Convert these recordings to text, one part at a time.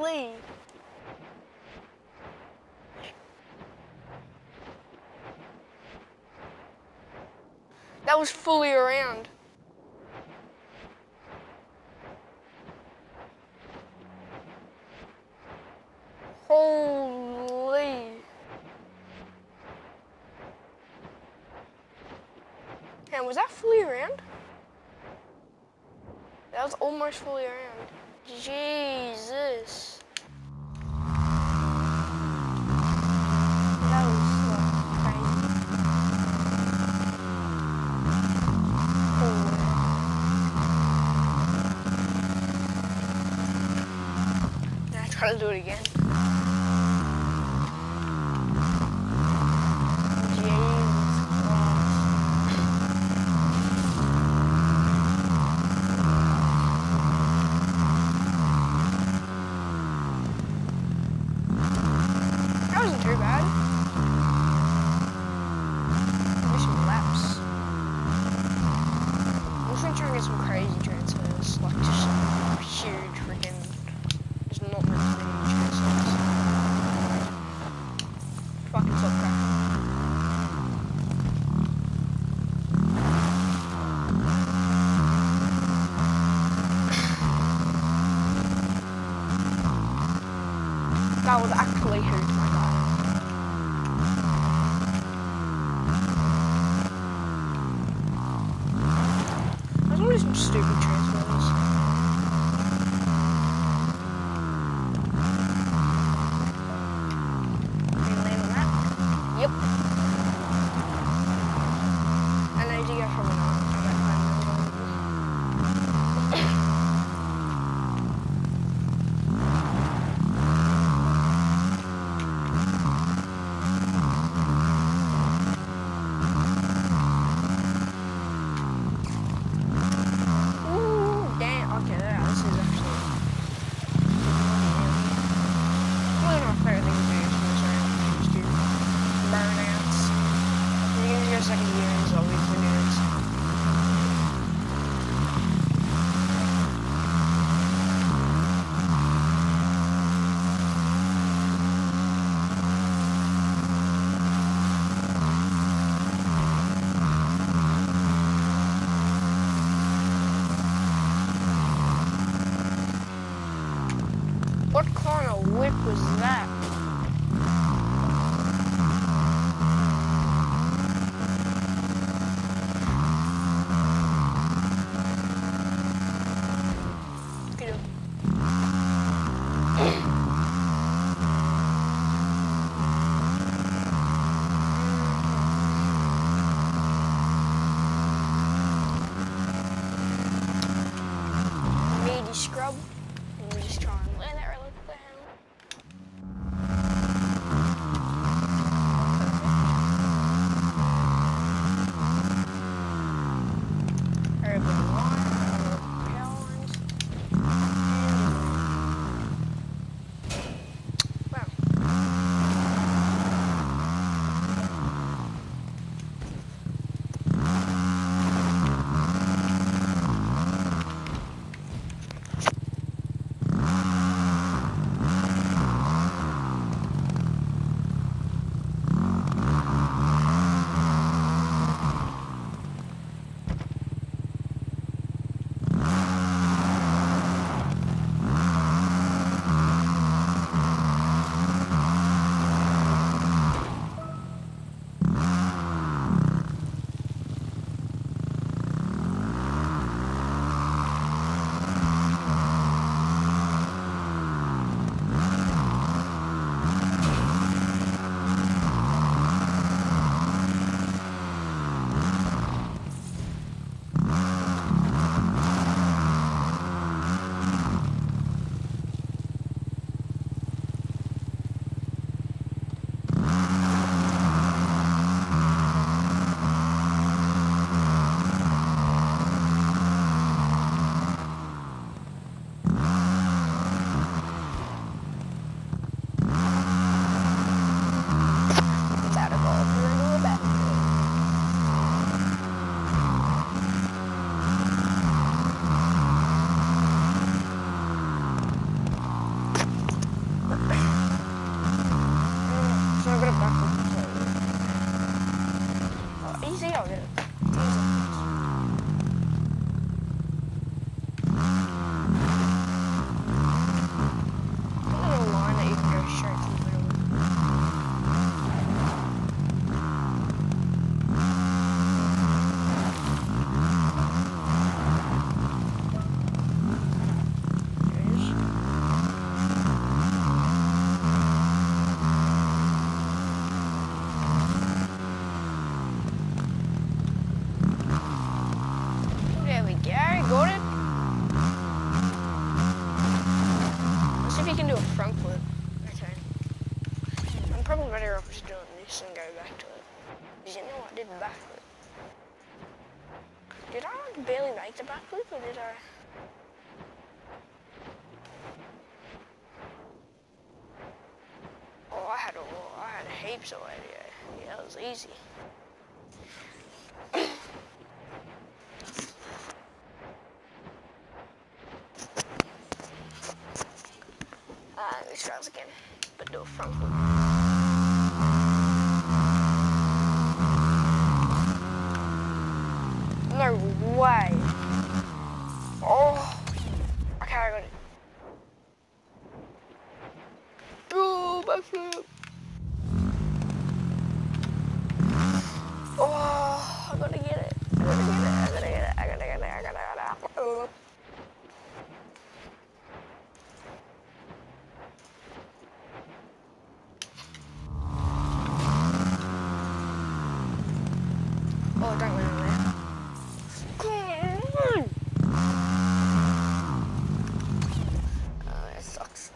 Holy! That was fully around. Holy! And was that fully around? That was almost fully around. Jesus. That was crazy. Holy. Now I try to do it again. Too bad. Maybe some laps. I'm just gonna try and get some crazy transfers, like just huge freaking, just not meant to be transfers. Fucking stop cracking. That was actually huge, my God. Some stupid transfers. Can you land on that? Yep. And then you go from an arm. Second year is always winners. What kind of whip was that? Scrub, and we just try and land that right down. front flip. Okay. I'm probably better off just doing this and go back to it. Because you know I did the back flip. Did I like barely make the back flip or did I? Oh, I had heaps of audio. Yeah, that was easy. Let's try this again, but do a front flip. No way. Oh, okay, I got it. Oh, backflip. Oh, I gotta get it. I gotta get it. I gotta get it. I gotta get it. I gotta get it. Oh. Oh, don't win there. Come on. Oh, that sucks.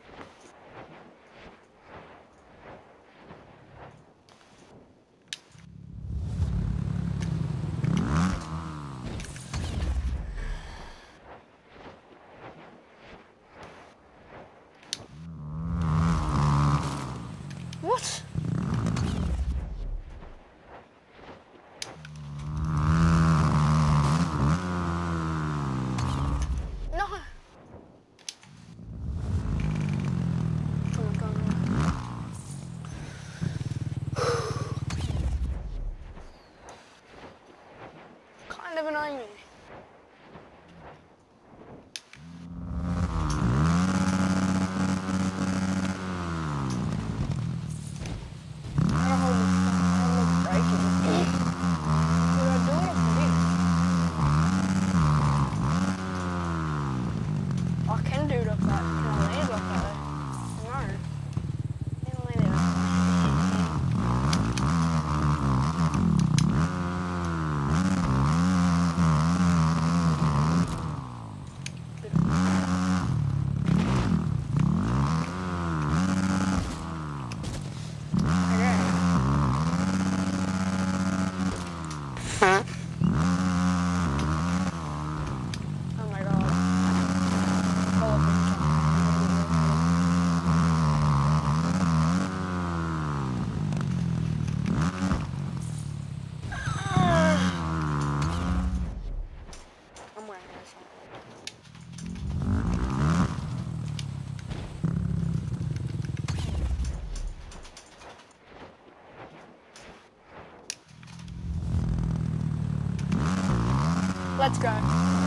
What? No. Come on, come on. Kind of annoying me. I can do it up that. Can I land like that though? No. I can land it. Okay. Oh my god. I'm wearing this on. Let's go.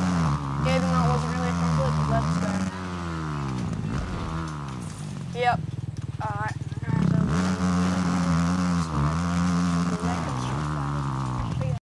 Even though it wasn't really a front flip, let's go. Yep.